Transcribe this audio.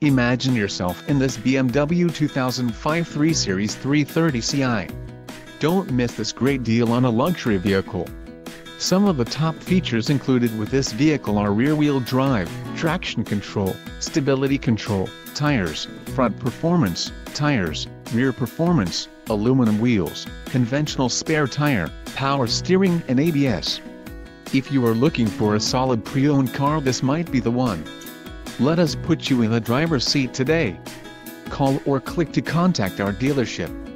Imagine yourself in this BMW 2005 3 Series 330 Ci. Don't miss this great deal on a luxury vehicle. Some of the top features included with this vehicle are rear-wheel drive, traction control, stability control, tires, front performance, tires, rear performance, aluminum wheels, conventional spare tire, power steering and ABS. If you are looking for a solid pre-owned car, this might be the one. Let us put you in the driver's seat today. Call or click to contact our dealership.